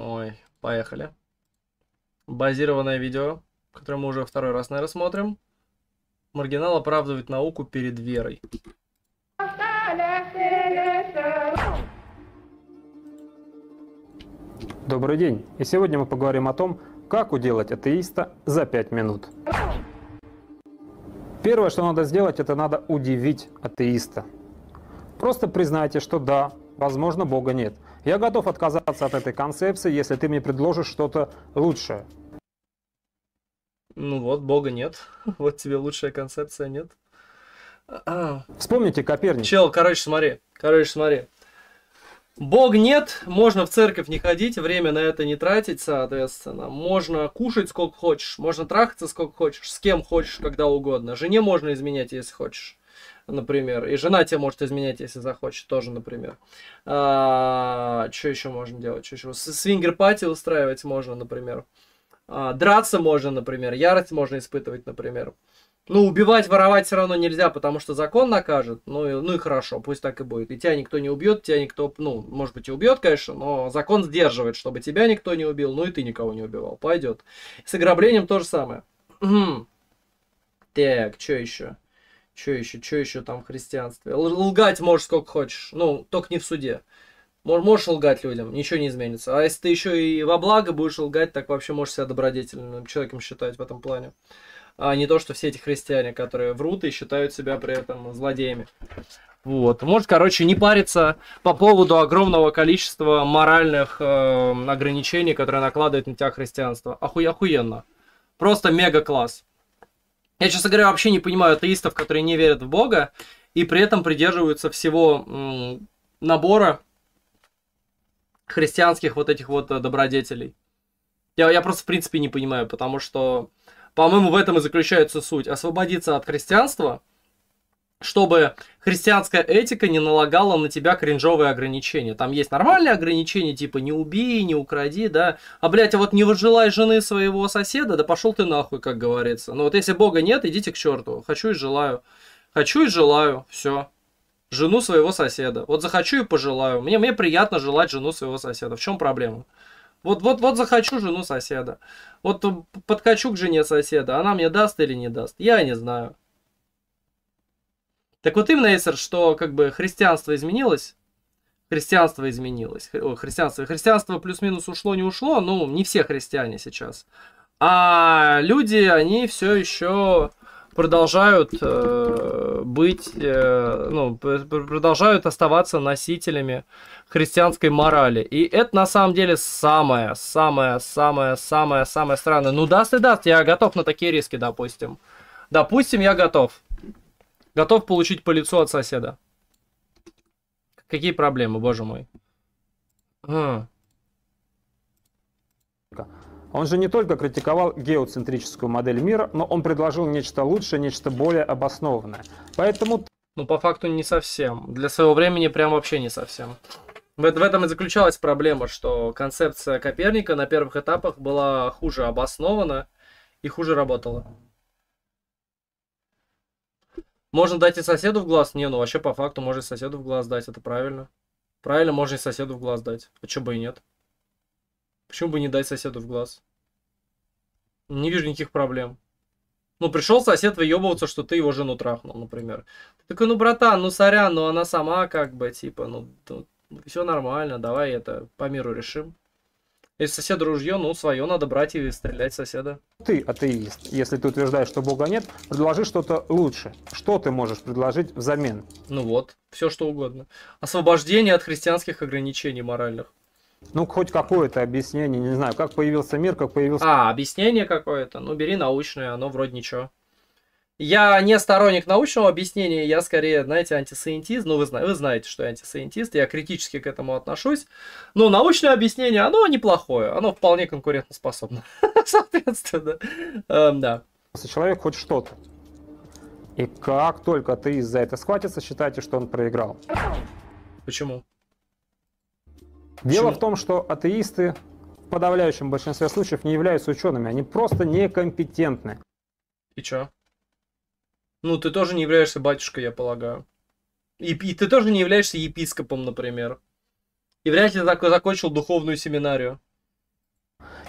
Ой, поехали. Базированное видео, которое мы уже второй раз, наверное, смотрим. Маргинал оправдывает науку перед верой. Добрый день. И сегодня мы поговорим о том, как уделать атеиста за 5 минут. Первое, что надо сделать, это надо удивить атеиста. Просто признайте, что да, возможно, Бога нет. Я готов отказаться от этой концепции, если ты мне предложишь что-то лучшее. Ну вот, Бога нет. Вот тебе лучшая концепция, нет? Вспомните Коперника. Чел, короче, смотри. Бог нет, можно в церковь не ходить, время на это не тратить, соответственно. Можно кушать сколько хочешь, можно трахаться сколько хочешь, с кем хочешь, когда угодно. Жене можно изменять, если хочешь, например. И жена тебе может изменять, если захочет, тоже, например. Что еще можно делать? Что еще? Свингер-пати устраивать можно, например. Драться можно, например. Ярость можно испытывать, например. Ну, убивать, воровать все равно нельзя, потому что закон накажет. Ну и хорошо, пусть так и будет. И тебя никто не убьет, тебя никто, ну, может быть, и убьет, конечно, но закон сдерживает, чтобы тебя никто не убил, ну и ты никого не убивал. Пойдет. С ограблением то же самое. Так, что еще? Что еще там в христианстве? Лгать можешь сколько хочешь, ну, только не в суде. Можешь лгать людям, ничего не изменится. А если ты еще и во благо будешь лгать, так вообще можешь себя добродетельным человеком считать в этом плане. А не то, что все эти христиане, которые врут и считают себя при этом злодеями. Вот. Может, короче, не париться по поводу огромного количества моральных ограничений, которые накладывает на тебя христианство. Охуенно. Просто мега класс. Я, честно говоря, вообще не понимаю атеистов, которые не верят в Бога и при этом придерживаются всего набора христианских вот этих вот добродетелей. Я просто в принципе не понимаю, потому что, по-моему, в этом и заключается суть. Освободиться от христианства, чтобы христианская этика не налагала на тебя кринжовые ограничения. Там есть нормальные ограничения, типа не убей, не укради, да. А, блядь, а вот не выжелай жены своего соседа, да пошел ты нахуй, как говорится. Но вот если Бога нет, идите к черту. Хочу и желаю. Хочу и желаю. Все. Жену своего соседа. Вот захочу и пожелаю. Мне приятно желать жену своего соседа. В чем проблема? Вот захочу жену соседа. Вот подкачу к жене соседа. Она мне даст или не даст? Я не знаю. Так вот именно, Эйсер, что как бы христианство изменилось. Христианство изменилось. Христианство плюс-минус ушло, не ушло. Ну, не все христиане сейчас. А люди, они все еще продолжают продолжают оставаться носителями христианской морали. И это на самом деле самое странное. Ну, даст и даст, я готов на такие риски, допустим. Допустим, я готов. Готов получить по лицу от соседа. Какие проблемы, боже мой. Он же не только критиковал геоцентрическую модель мира, но он предложил нечто лучшее, нечто более обоснованное. Поэтому... Ну, по факту не совсем. Для своего времени прям вообще не совсем. В этом и заключалась проблема, что концепция Коперника на первых этапах была хуже обоснована и хуже работала. Можно дать и соседу в глаз? Не, ну вообще по факту можно и соседу в глаз дать, это правильно. Правильно, можно и соседу в глаз дать. А чё бы и нет? Почему бы не дать соседу в глаз? Не вижу никаких проблем. Ну, пришел сосед выебываться, что ты его жену трахнул, например. Ты такой, ну, братан, ну, сорян, ну, она сама как бы, типа, ну все нормально, давай это по миру решим. Если сосед ружье, ну, свое надо брать и стрелять в соседа. Ты атеист. Если ты утверждаешь, что Бога нет, предложи что-то лучше. Что ты можешь предложить взамен? Ну вот, все что угодно. Освобождение от христианских ограничений моральных. Ну, хоть какое-то объяснение, не знаю, как появился мир, как появился... Объяснение какое-то? Ну, бери научное, оно вроде ничего. Я не сторонник научного объяснения, я скорее, знаете, антисайентист. Ну, вы знаете, что я антисайентист, я критически к этому отношусь. Но научное объяснение, оно неплохое, оно вполне конкурентоспособно. Соответственно, да. Человек хоть что-то. И как только атеист за это схватится, считайте, что он проиграл. Почему? Дело в том, что атеисты в подавляющем большинстве случаев не являются учеными, они просто некомпетентны. И чё? Ну, ты тоже не являешься батюшкой, я полагаю. И ты тоже не являешься епископом, например. И вряд ли ты закончил духовную семинарию.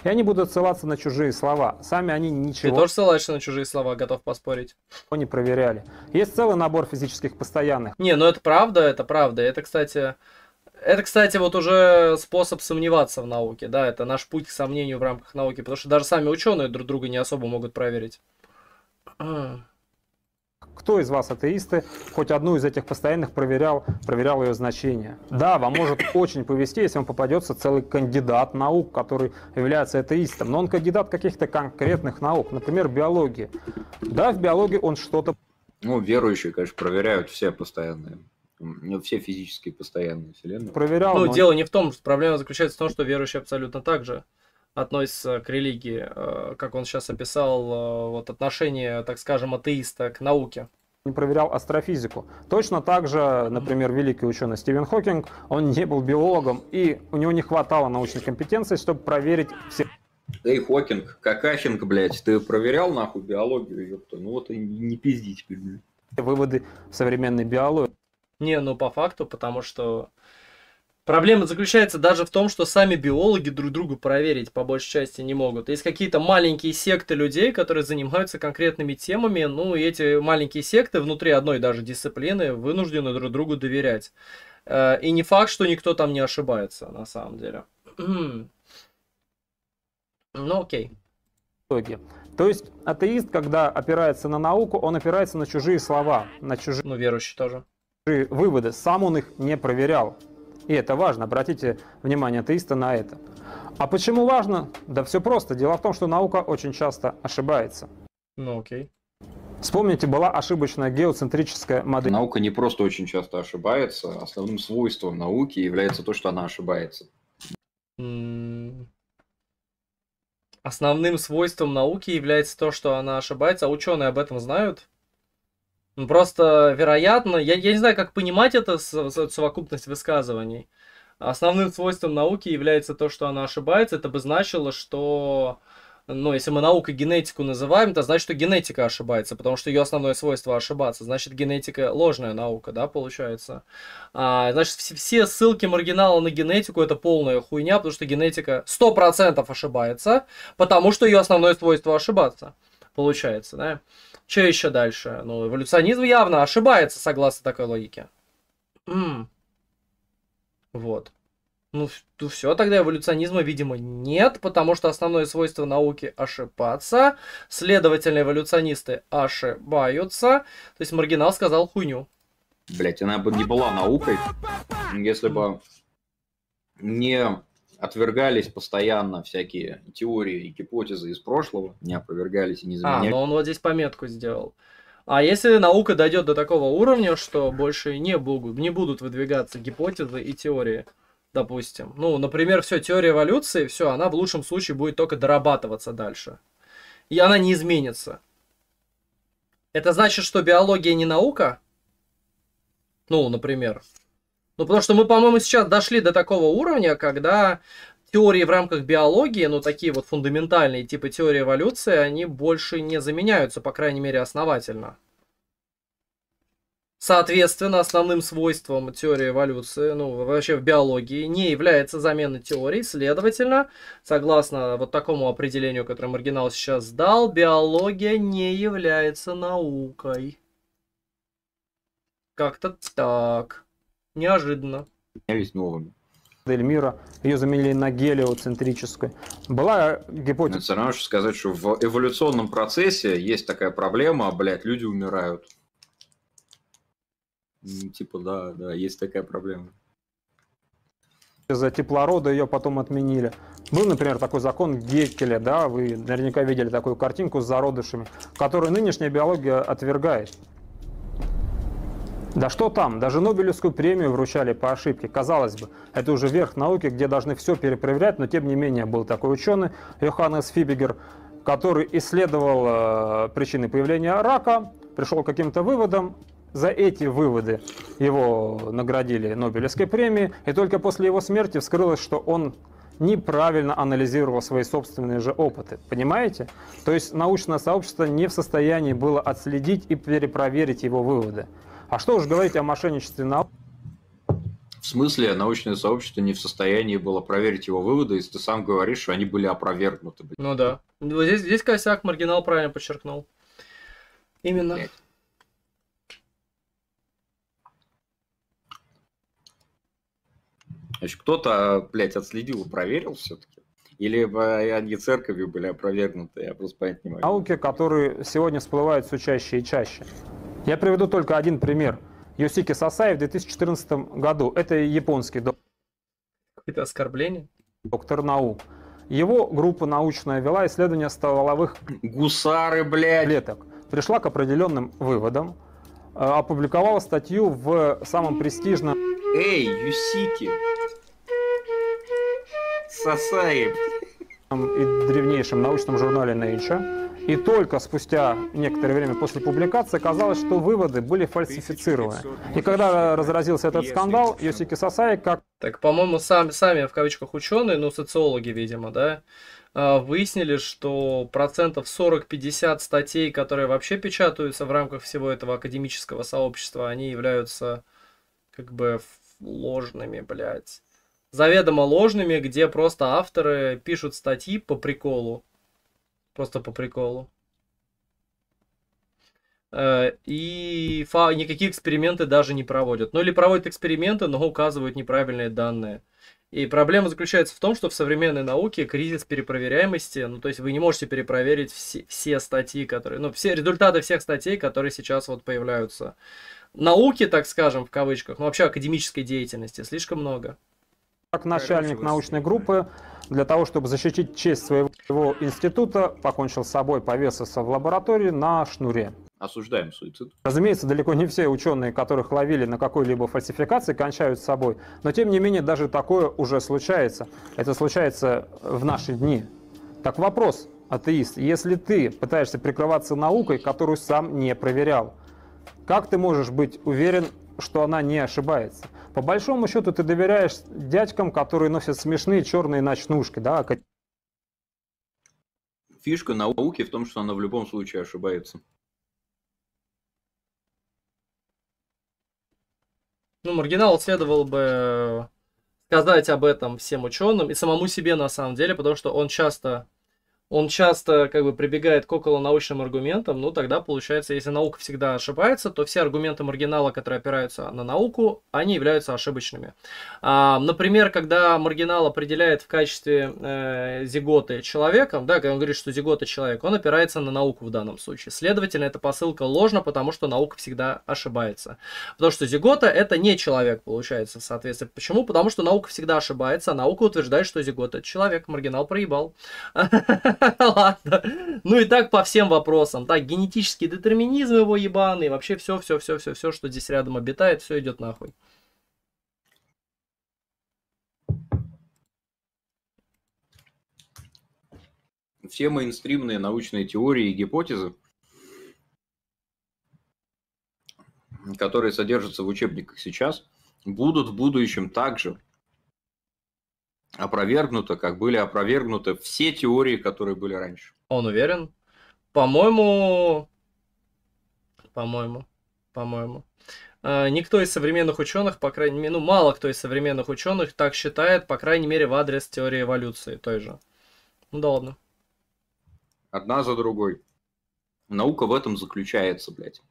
И они будут ссылаться на чужие слова. Сами они Ты ничего тоже ссылаешься на чужие слова, готов поспорить? не проверяли. Есть целый набор физических постоянных. Не, ну это правда, это правда. Это, кстати, вот уже способ сомневаться в науке, да, это наш путь к сомнению в рамках науки, потому что даже сами ученые друг друга не особо могут проверить. Кто из вас, атеисты, хоть одну из этих постоянных проверял ее значение? Да, вам может очень повезти, если вам попадется целый кандидат наук, который является атеистом, но он кандидат каких-то конкретных наук, например, биологии. Да, в биологии он что-то... Ну, верующие, конечно, проверяют все постоянные, все физические постоянные вселенные. проверял, Ну, но дело не в том, что проблема заключается в том, что верующие абсолютно так же относятся к религии, как он сейчас описал, вот отношение, так скажем, атеиста к науке. не проверял астрофизику. Точно так же, например, великий ученый Стивен Хокинг, он не был биологом, и у него не хватало научной компетенции, чтобы проверить все Эй, Хокинг, Какахинг, блядь, ты проверял нахуй биологию, ёпта? Ну вот и не пизди теперь, блядь. выводы современной биологии. Не, ну по факту, потому что проблема заключается даже в том, что сами биологи друг друга проверить по большей части не могут. Есть какие-то маленькие секты людей, которые занимаются конкретными темами, ну и эти маленькие секты внутри одной даже дисциплины вынуждены друг другу доверять. И не факт, что никто там не ошибается, на самом деле. Ну окей. То есть атеист, когда опирается на науку, он опирается на чужие слова, на чужие Ну верующий тоже. выводы. Сам он их не проверял. И это важно, обратите внимание атеиста на это. А почему важно? Да все просто. Дело в том, что наука очень часто ошибается. Ну окей. Вспомните, была ошибочная геоцентрическая модель. Наука не просто очень часто ошибается, основным свойством науки является то, что она ошибается. Основным свойством науки является то, что она ошибается, а ученые об этом знают. Ну, просто, вероятно, я не знаю, как понимать это, совокупность высказываний. Основным свойством науки является то, что она ошибается. Это бы значило, что, ну, если мы наукой генетику называем, это значит, что генетика ошибается, потому что ее основное свойство ошибаться. Значит, генетика ложная наука, да, получается. Значит, все ссылки маргинала на генетику это полная хуйня, потому что генетика 100% ошибается, потому что ее основное свойство ошибаться. Получается, да? Что еще дальше? Ну, эволюционизм явно ошибается, согласно такой логике. Вот. Ну, все, тогда эволюционизма, видимо, нет, потому что основное свойство науки ошибаться. Следовательно, эволюционисты ошибаются. То есть маргинал сказал хуйню. Блять, она бы не была наукой, если бы не отвергались постоянно всякие теории и гипотезы из прошлого, не опровергались и не заменялись. Но он вот здесь пометку сделал. А если наука дойдет до такого уровня, что больше не будут выдвигаться гипотезы и теории, допустим. Ну, например, все, теория эволюции, все, она в лучшем случае будет только дорабатываться дальше. И она не изменится. Это значит, что биология не наука? Ну, например. Ну, потому что мы, по-моему, сейчас дошли до такого уровня, когда теории в рамках биологии, ну, такие вот фундаментальные, типа теории эволюции, они больше не заменяются, по крайней мере, основательно. Соответственно, основным свойством теории эволюции, ну, вообще в биологии, не является замена теорий. Следовательно, согласно вот такому определению, которое маргинал сейчас дал, биология не является наукой. Как-то так. Неожиданно. Менялись новыми. Модель мира, ее заменили на гелиоцентрическую. Была гипотеза. Это все равно, что сказать, что в эволюционном процессе есть такая проблема, блядь, люди умирают. Типа, да, есть такая проблема. За теплорода ее потом отменили. Был, например, такой закон Геккеля, да, вы наверняка видели такую картинку с зародышами, которую нынешняя биология отвергает. Да что там, даже Нобелевскую премию вручали по ошибке. Казалось бы, это уже верх науки, где должны все перепроверять, но тем не менее был такой ученый, Йоханнес Фибигер, который исследовал причины появления рака, пришел к каким-то выводам. За эти выводы его наградили Нобелевской премией, и только после его смерти вскрылось, что он неправильно анализировал свои собственные же опыты. Понимаете? То есть научное сообщество не в состоянии было отследить и перепроверить его выводы. А что уж говорить о мошенничестве науки? В смысле, научное сообщество не в состоянии было проверить его выводы, если ты сам говоришь, что они были опровергнуты. Блядь. Ну да. Вот здесь косяк, маргинал правильно подчеркнул. Именно. Блядь. Значит, кто-то, блядь, отследил и проверил все-таки? Или они церковью были опровергнуты? Я просто понять не могу. Науки, которые сегодня всплывают все чаще и чаще. Я приведу только один пример. Йосики Сасаи в 2014 году. Это японский Какое-то оскорбление. доктор наук. Его группа научная вела исследование стволовых Гусары, блядь! клеток. Пришла к определенным выводам. Опубликовала статью в самом престижном Эй, Юсики! Сасаи! и древнейшем научном журнале Nature. И только спустя некоторое время после публикации оказалось, что выводы были фальсифицированы. И когда разразился этот скандал, Йосики Сасаи, как Так, по-моему, сами в кавычках ученые, ну, социологи, видимо, да, выяснили, что процентов 40-50 статей, которые вообще печатаются в рамках всего этого академического сообщества, они являются как бы ложными, блядь. Заведомо ложными, где просто авторы пишут статьи по приколу. Просто по приколу. И никакие эксперименты даже не проводят. Ну или проводят эксперименты, но указывают неправильные данные. И проблема заключается в том, что в современной науке кризис перепроверяемости, ну то есть вы не можете перепроверить все статьи, которые, ну все результаты всех статей, которые сейчас вот появляются. Науки, так скажем, в кавычках, ну вообще академической деятельности слишком много. как начальник научной группы, для того, чтобы защитить честь своего института, покончил с собой, повесился в лаборатории на шнуре. Осуждаем суицид. Разумеется, далеко не все ученые, которых ловили на какой-либо фальсификации, кончают с собой. Но тем не менее, даже такое уже случается. Это случается в наши дни. Так вопрос, атеист, если ты пытаешься прикрываться наукой, которую сам не проверял, как ты можешь быть уверен, что она не ошибается? По большому счету ты доверяешь дядькам, которые носят смешные черные ночнушки, да? Фишка науки в том, что она в любом случае ошибается. Ну, маргинал следовало бы сказать об этом всем ученым и самому себе на самом деле, потому что он часто как бы прибегает к околонаучным аргументам, ну тогда получается, если наука всегда ошибается, то все аргументы маргинала, которые опираются на науку, они являются ошибочными. Например, когда маргинал определяет в качестве зиготы человеком, да, когда он говорит, что зигота человек, он опирается на науку в данном случае. Следовательно, эта посылка ложна, потому что наука всегда ошибается. Потому что зигота это не человек, получается, соответственно. Почему? Потому что наука всегда ошибается, а наука утверждает, что зигота это человек. Маргинал проебал. Ладно. Ну и так по всем вопросам. Так, генетический детерминизм его ебаный. Вообще все, что здесь рядом обитает, все идет нахуй. Все мейнстримные научные теории и гипотезы, которые содержатся в учебниках сейчас, будут в будущем также опровергнуты, как были опровергнуты все теории, которые были раньше. Он уверен? По-моему. Никто из современных ученых, по крайней мере, ну мало кто из современных ученых так считает, по крайней мере, в адрес теории эволюции той же. Ну да ладно. Одна за другой. Наука в этом заключается, блядь.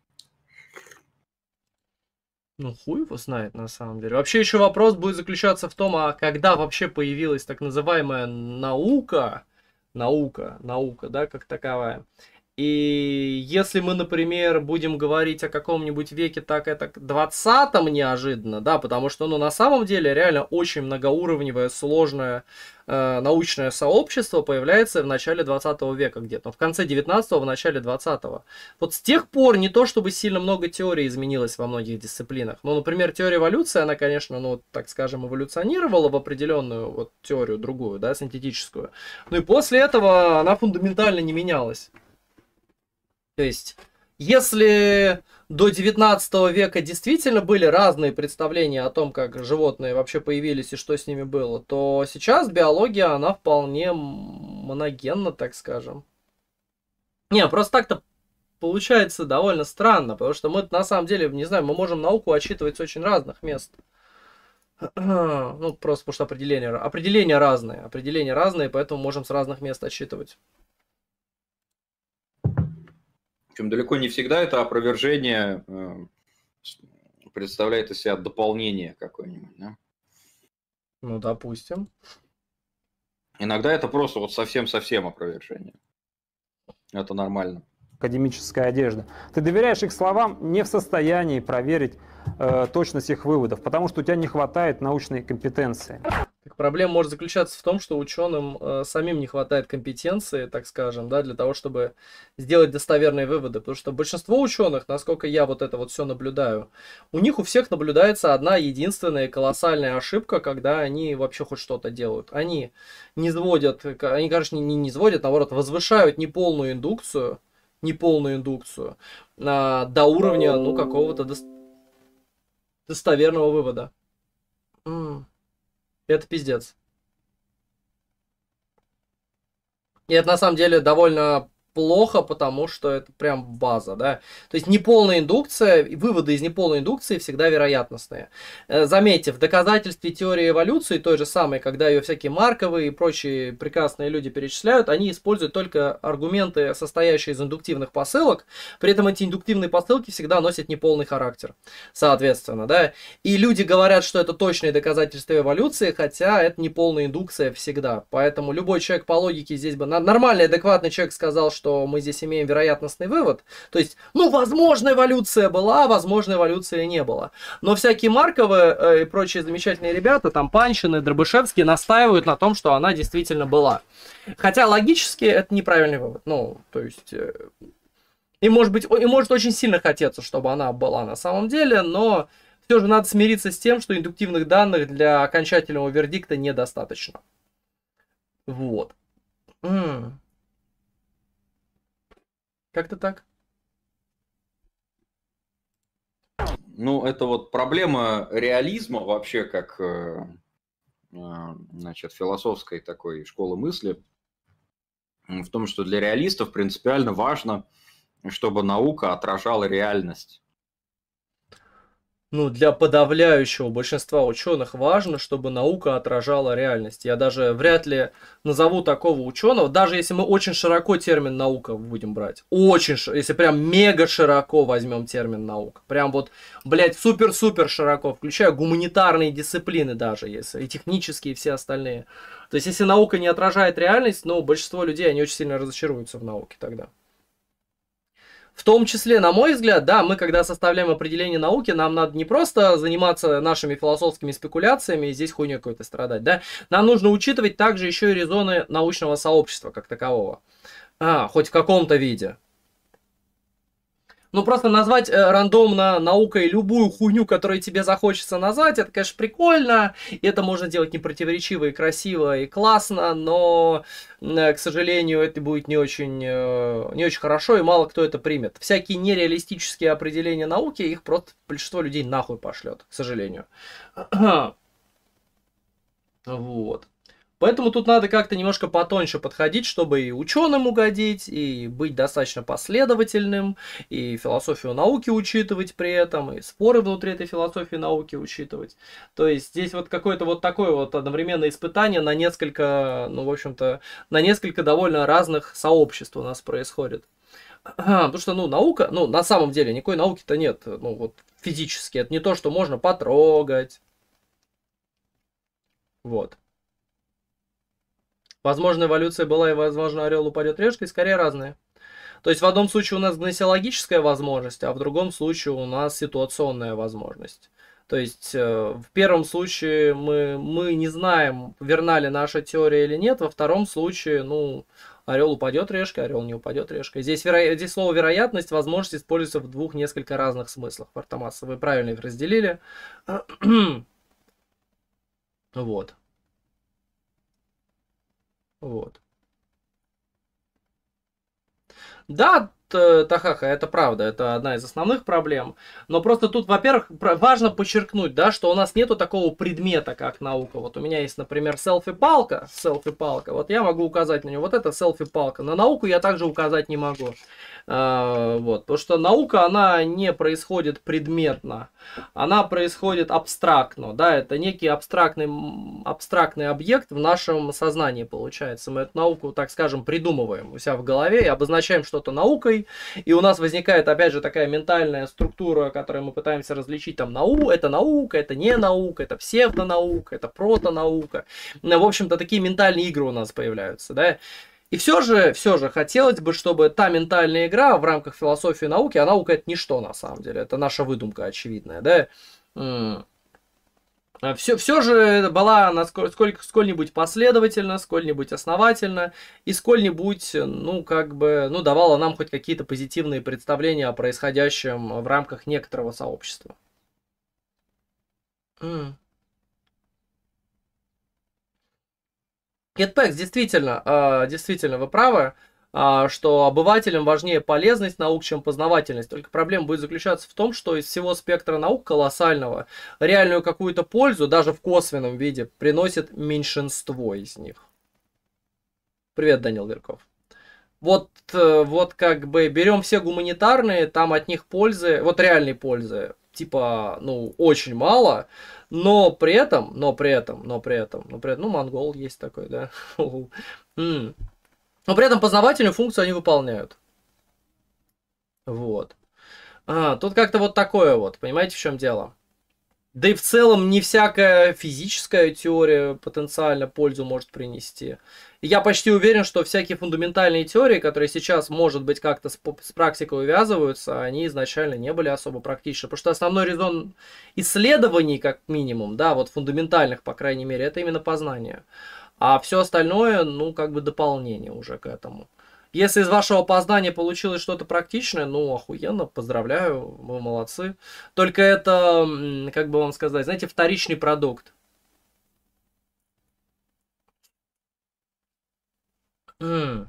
Ну, хуй его знает, на самом деле. Вообще, еще вопрос будет заключаться в том, а когда вообще появилась так называемая наука, да, как таковая. И если мы, например, будем говорить о каком-нибудь веке так это 20-м неожиданно, да, потому что, ну, на самом деле, реально очень многоуровневое, сложное научное сообщество появляется в начале 20 века где-то, в конце 19-го, в начале 20-го. Вот с тех пор не то, чтобы сильно много теорий изменилось во многих дисциплинах. Ну, например, теория эволюции, она, конечно, ну, так скажем, эволюционировала в определенную вот теорию другую, да, синтетическую. Ну и после этого она фундаментально не менялась. То есть, если до 19 века действительно были разные представления о том, как животные вообще появились и что с ними было, то сейчас биология, она вполне моногенна, так скажем. Не, просто так-то получается довольно странно, потому что мы на самом деле, не знаю, мы можем науку отсчитывать с очень разных мест. Ну, просто потому что определения разные, поэтому можем с разных мест отсчитывать. Причем далеко не всегда это опровержение представляет из себя дополнение какое-нибудь, да? Ну, допустим. Иногда это просто вот совсем-совсем опровержение. Это нормально. Академическая одежда. Ты доверяешь их словам, не в состоянии проверить точность их выводов, потому что у тебя не хватает научной компетенции. Так проблема может заключаться в том, что ученым самим не хватает компетенции, так скажем, да, для того, чтобы сделать достоверные выводы. Потому что большинство ученых, насколько я вот это вот все наблюдаю, у них у всех наблюдается одна единственная колоссальная ошибка, когда они вообще хоть что-то делают. Они не сводят, они, конечно, не сводят, наоборот, возвышают неполную индукцию до уровня, ну, какого-то достоверного вывода. Это пиздец. И это на самом деле довольно плохо, потому что это прям база, да. То есть неполная индукция, выводы из неполной индукции всегда вероятностные. Заметьте, в доказательстве теории эволюции, той же самой, когда ее всякие Марковы и прочие прекрасные люди перечисляют, они используют только аргументы, состоящие из индуктивных посылок, при этом эти индуктивные посылки всегда носят неполный характер, соответственно, да. И люди говорят, что это точные доказательства эволюции, хотя это неполная индукция всегда. Поэтому любой человек по логике здесь бы... Нормальный, адекватный человек сказал, что мы здесь имеем вероятностный вывод. То есть, ну, возможно, эволюция была, возможно, эволюции не было. Но всякие Марковы и прочие замечательные ребята, там Панчин и Дробышевский, настаивают на том, что она действительно была. Хотя логически это неправильный вывод. Ну, то есть... И может очень сильно хотеться, чтобы она была на самом деле, но все же надо смириться с тем, что индуктивных данных для окончательного вердикта недостаточно. Вот. Как-то так. Ну, это вот проблема реализма вообще как значит, философской такой школы мысли в том, что для реалистов принципиально важно, чтобы наука отражала реальность. Ну, для подавляющего большинства ученых важно, чтобы наука отражала реальность. Я даже вряд ли назову такого ученого, даже если мы очень широко термин наука будем брать. Если прям мега широко возьмем термин наука. Прям вот, блядь, супер-супер широко, включая гуманитарные дисциплины даже, если и технические, и все остальные. То есть, если наука не отражает реальность, ну, большинство людей, они очень сильно разочаруются в науке тогда. В том числе, на мой взгляд, да, мы когда составляем определение науки, нам надо не просто заниматься нашими философскими спекуляциями и здесь хуйней какой-то страдать, да. Нам нужно учитывать также еще и резоны научного сообщества как такового. Хоть в каком-то виде. Ну, просто назвать рандомно наукой любую хуйню, которую тебе захочется назвать, это, конечно, прикольно. И это можно делать непротиворечиво и красиво и классно, но, к сожалению, это будет не очень хорошо, и мало кто это примет. Всякие нереалистические определения науки, их просто большинство людей нахуй пошлет, к сожалению. Вот. Поэтому тут надо как-то немножко потоньше подходить, чтобы и ученым угодить, и быть достаточно последовательным, и философию науки учитывать при этом, и споры внутри этой философии науки учитывать. То есть здесь вот какое-то вот такое вот одновременное испытание на несколько, ну, в общем-то, на несколько довольно разных сообществ у нас происходит. Потому что, ну, наука, ну, на самом деле никакой науки-то нет, ну, вот физически. Это не то, что можно потрогать. Вот. Возможно, эволюция была и, возможно, орел упадет решкой, скорее разные. То есть в одном случае у нас гносеологическая возможность, а в другом случае у нас ситуационная возможность. То есть в первом случае мы не знаем, верна ли наша теория или нет, во втором случае, ну, орел упадет решкой, орел не упадет решкой. Здесь слово вероятность, возможность используется в двух несколько разных смыслах. Артамас, вы правильно их разделили. Вот. Вот. Да, Тахаха, это правда, это одна из основных проблем. Но просто тут, во-первых, важно подчеркнуть, да, что у нас нету такого предмета, как наука. Вот у меня есть, например, селфи-палка, вот я могу указать на нее, вот это селфи-палка. На науку я также указать не могу. Вот, потому что наука, она не происходит предметно, она происходит абстрактно, да, это некий абстрактный объект в нашем сознании получается. Мы эту науку, так скажем, придумываем у себя в голове и обозначаем что-то наукой, и у нас возникает, опять же, такая ментальная структура, которую мы пытаемся различить, там, это наука, это не наука, это псевдонаука, это протонаука. В общем-то, такие ментальные игры у нас появляются, да. И все же хотелось бы, чтобы та ментальная игра в рамках философии науки, а наука это ничто на самом деле, это наша выдумка очевидная, да, все же была сколь-нибудь последовательно, сколь-нибудь основательно и сколь-нибудь, ну, как бы, ну, давала нам хоть какие-то позитивные представления о происходящем в рамках некоторого сообщества. Кетпекс, действительно, вы правы, что обывателям важнее полезность наук, чем познавательность. Только проблема будет заключаться в том, что из всего спектра наук колоссального реальную какую-то пользу, даже в косвенном виде, приносит меньшинство из них. Привет, Данил Верков. Вот как бы берем все гуманитарные, там от них пользы, вот реальной пользы, типа, ну, очень мало, но при этом, ну, монгол есть такой, да, но при этом познавательную функцию они выполняют. Вот. Тут как-то вот такое вот, понимаете, в чем дело? Да и в целом не всякая физическая теория потенциально пользу может принести. Я почти уверен, что всякие фундаментальные теории, которые сейчас, может быть, как-то с практикой увязываются, они изначально не были особо практичны. Потому что основной резон исследований, как минимум, да, вот фундаментальных, по крайней мере, это именно познание. А все остальное, ну, как бы дополнение уже к этому. Если из вашего познания получилось что-то практичное, ну, охуенно, поздравляю, вы молодцы. Только это, как бы вам сказать, знаете, вторичный продукт. То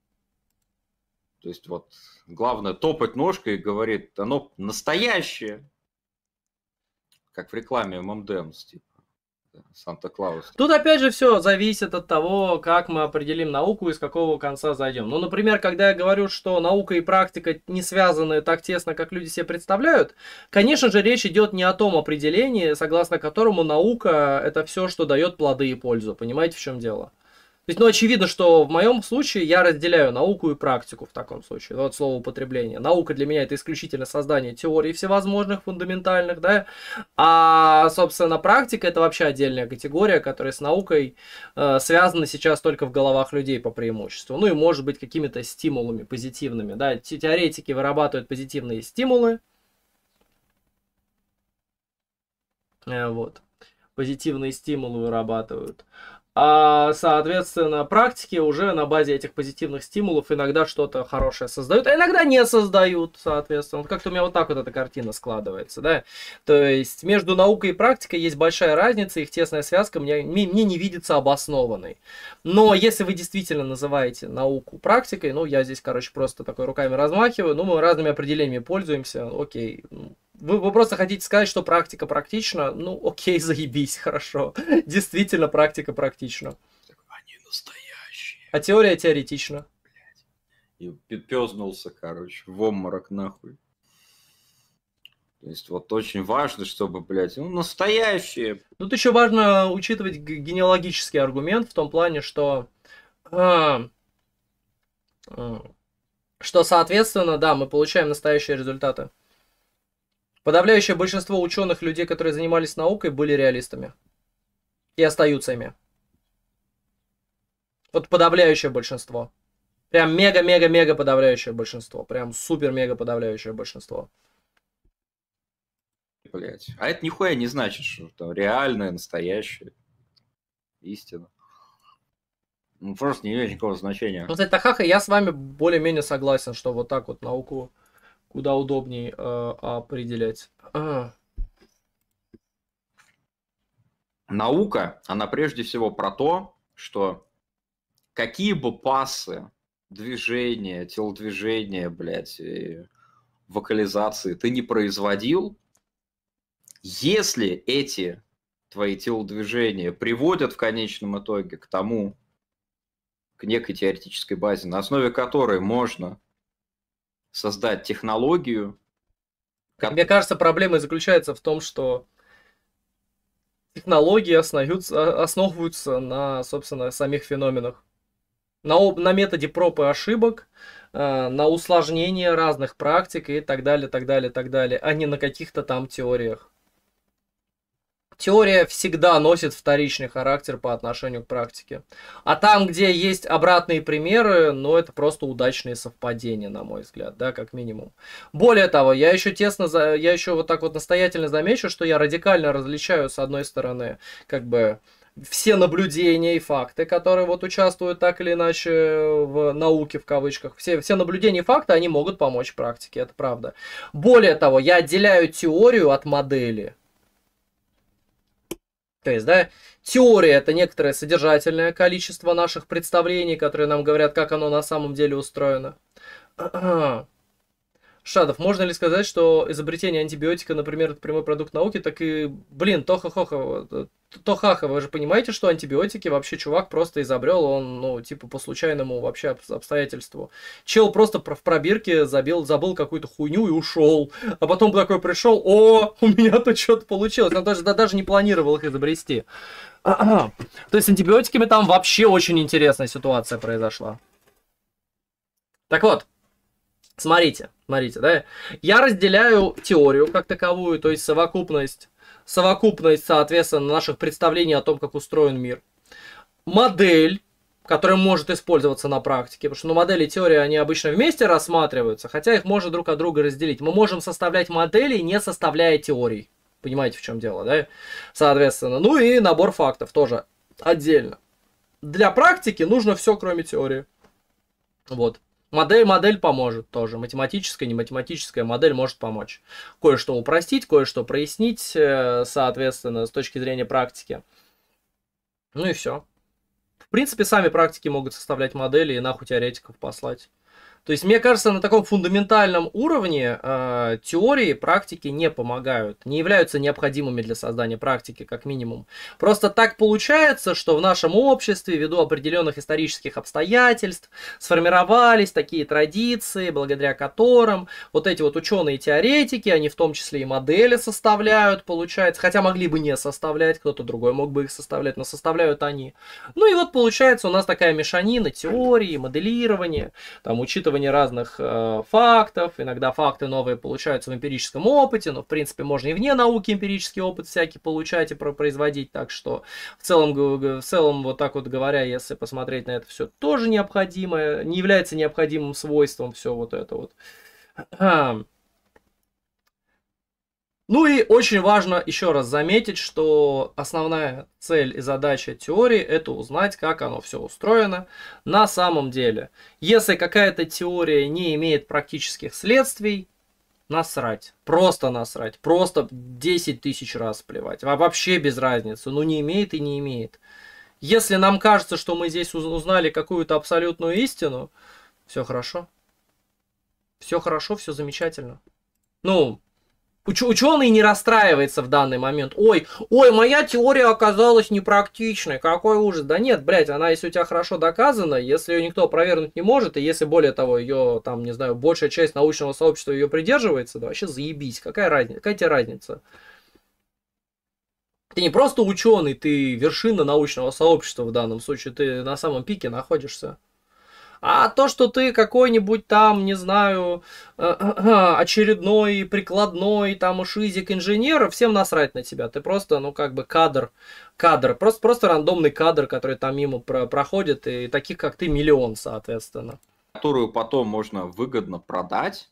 есть вот главное топать ножкой и говорит, оно настоящее. Как в рекламе ММДМС, типа. Санта-Клаус. Тут опять же все зависит от того, как мы определим науку и с какого конца зайдем. Ну, например, когда я говорю, что наука и практика не связаны так тесно, как люди себе представляют, конечно же, речь идет не о том определении, согласно которому наука это все, что дает плоды и пользу. Понимаете, в чем дело? То есть, ну, очевидно, что в моем случае я разделяю науку и практику в таком случае. Вот слово употребление. Наука для меня это исключительно создание теорий всевозможных, фундаментальных, да. А, собственно, практика это вообще отдельная категория, которая с наукой связана сейчас только в головах людей по преимуществу. Ну и может быть какими-то стимулами позитивными, да. Теоретики вырабатывают позитивные стимулы. Вот. Позитивные стимулы вырабатывают. А, соответственно, практики уже на базе этих позитивных стимулов иногда что-то хорошее создают, а иногда не создают, соответственно. Вот как-то у меня вот так вот эта картина складывается, да. То есть между наукой и практикой есть большая разница, их тесная связка мне не видится обоснованной. Но если вы действительно называете науку практикой, ну, я здесь, короче, просто такой руками размахиваю, ну, мы разными определениями пользуемся, окей. Вы просто хотите сказать, что практика практична? Ну, окей, заебись, хорошо. Действительно, практика практична. Они настоящие. А теория теоретична. И пёзнулся, короче, в обморок нахуй. То есть вот очень важно, чтобы, блядь, ну, настоящие. Тут еще важно учитывать генеалогический аргумент в том плане, что соответственно, да, мы получаем настоящие результаты. Подавляющее большинство ученых, людей, которые занимались наукой, были реалистами. И остаются ими. Вот подавляющее большинство. Прям мега-мега-мега подавляющее большинство. Прям супер-мега подавляющее большинство. Блять. А это нихуя не значит, что там реальное, настоящее. Истина. Ну, просто не имеет никакого значения. Ну, кстати, Тахаха, я с вами более-менее согласен, что вот так вот науку куда удобнее определять. Наука, она прежде всего про то, что какие бы пассы движения, телодвижения, блядь, вокализации ты не производил, если эти твои телодвижения приводят в конечном итоге к тому, к некой теоретической базе, на основе которой можно создать технологию. Мне кажется, проблема заключается в том, что технологии основываются на, собственно, самих феноменах. На методе проб и ошибок, на усложнение разных практик и так далее, так далее, так далее, а не на каких-то там теориях. Теория всегда носит вторичный характер по отношению к практике. А там, где есть обратные примеры, ну, это просто удачные совпадения, на мой взгляд, да, как минимум. Более того, я еще вот так вот настоятельно замечу, что я радикально различаю, с одной стороны, как бы все наблюдения и факты, которые вот участвуют так или иначе в науке, в кавычках. Все наблюдения и факты, они могут помочь практике, это правда. Более того, я отделяю теорию от модели. То есть, да, теория – это некоторое содержательное количество наших представлений, которые нам говорят, как оно на самом деле устроено. Шадов, можно ли сказать, что изобретение антибиотика, например, это прямой продукт науки, так и, блин, Тохаха, вы же понимаете, что антибиотики вообще чувак просто изобрел, он, ну, типа, по случайному вообще обстоятельству. Чел просто в пробирке забыл какую-то хуйню и ушел. А потом такой пришел, о, у меня тут что-то получилось. Он даже не планировал их изобрести. То есть с антибиотиками там вообще очень интересная ситуация произошла. Так вот. Смотрите, да, я разделяю теорию как таковую, то есть совокупность, соответственно, наших представлений о том, как устроен мир. Модель, которая может использоваться на практике, потому что модели и теория, они обычно вместе рассматриваются, хотя их можно друг от друга разделить. Мы можем составлять модели, не составляя теорий. Понимаете, в чем дело, да? Соответственно, ну и набор фактов тоже отдельно. Для практики нужно все, кроме теории. Вот. Модель поможет тоже. Математическая, не математическая модель может помочь. Кое-что упростить, кое-что прояснить, соответственно, с точки зрения практики. Ну и все. В принципе, сами практики могут составлять модели и нахуй теоретиков послать. То есть, мне кажется, на таком фундаментальном уровне теории практики не помогают, не являются необходимыми для создания практики, как минимум. Просто так получается, что в нашем обществе, ввиду определенных исторических обстоятельств, сформировались такие традиции, благодаря которым вот эти вот ученые-теоретики, они в том числе и модели составляют, получается, хотя могли бы не составлять, кто-то другой мог бы их составлять, но составляют они. Ну и вот получается у нас такая мешанина теории, моделирования, там, учитывая разных фактов, иногда факты новые получаются в эмпирическом опыте, но в принципе можно и вне науки эмпирический опыт всякий получать и производить, так что в целом вот так вот говоря, если посмотреть на это все, тоже необходимо, не является необходимым свойством все вот это вот. Ну и очень важно еще раз заметить, что основная цель и задача теории – это узнать, как оно все устроено на самом деле. Если какая-то теория не имеет практических следствий, насрать, просто 10 тысяч раз плевать, вообще без разницы, ну не имеет и не имеет. Если нам кажется, что мы здесь узнали какую-то абсолютную истину, все хорошо, все замечательно. Ну, ученый не расстраивается в данный момент. Ой, моя теория оказалась непрактичной, какой ужас. Да нет, блядь, она если у тебя хорошо доказана, если ее никто опровергнуть не может, и если более того, ее там, не знаю, большая часть научного сообщества ее придерживается, да вообще заебись, какая разница, какая тебе разница? Ты не просто ученый, ты вершина научного сообщества в данном случае, ты на самом пике находишься. А то, что ты какой-нибудь там, не знаю, очередной, прикладной, там, шизик инженер, всем насрать на тебя. Ты просто, ну, как бы кадр, просто рандомный кадр, который там мимо проходит, и таких, как ты, миллион, соответственно. Которую потом можно выгодно продать,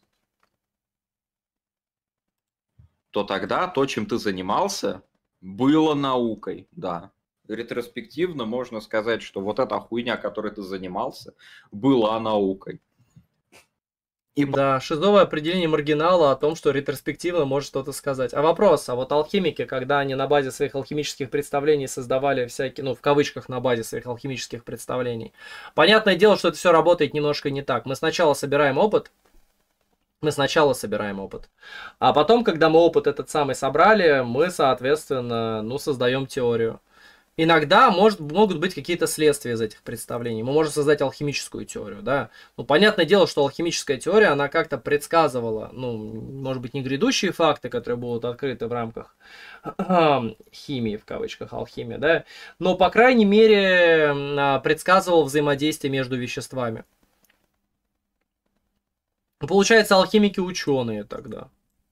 то тогда то, чем ты занимался, было наукой, да. Ретроспективно можно сказать, что вот эта хуйня, которой ты занимался, была наукой. И Да, шизовое определение маргинала о том, что ретроспективно может что-то сказать. А вопрос, а вот алхимики, когда они на базе своих алхимических представлений создавали всякие, ну, в кавычках, на базе своих алхимических представлений, понятное дело, что это все работает немножко не так. Мы сначала собираем опыт, а потом, когда мы опыт этот самый собрали, мы, соответственно, ну, создаем теорию. Иногда могут быть какие-то следствия из этих представлений. Мы можем создать алхимическую теорию, да. Ну, понятное дело, что алхимическая теория, она как-то предсказывала, ну, может быть, не грядущие факты, которые будут открыты в рамках химии, в кавычках, алхимия, да, но, по крайней мере, предсказывал взаимодействие между веществами. Получается, алхимики ученые тогда.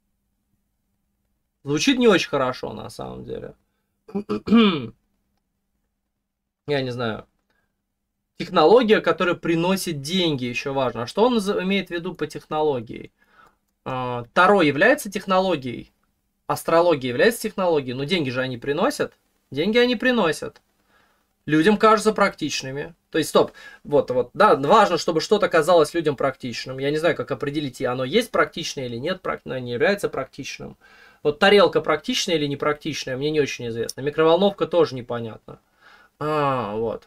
Звучит не очень хорошо, на самом деле. Я не знаю. Технология, которая приносит деньги, еще важно. А что он имеет в виду по технологии? Таро является технологией? Астрология является технологией? Но деньги же они приносят? Деньги они приносят. Людям кажутся практичными. То есть, стоп, вот, да, важно, чтобы что-то казалось людям практичным. Я не знаю, как определить, оно есть практичное или нет, оно не является практичным. Вот тарелка практичная или непрактичная, мне не очень известно. Микроволновка тоже непонятно. Вот.